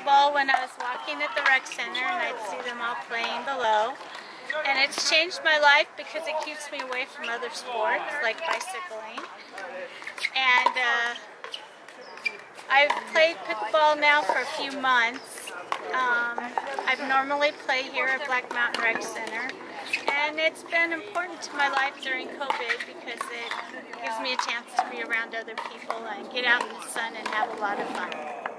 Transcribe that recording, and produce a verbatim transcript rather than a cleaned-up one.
pickleball when I was walking at the rec center, and I'd see them all playing below. And it's changed my life because it keeps me away from other sports like bicycling. And uh, I've played pickleball now for a few months. Um, I've normally played here at Black Mountain Rec Center, and it's been important to my life during COVID because it gives me a chance to be around other people and get out in the sun and have a lot of fun.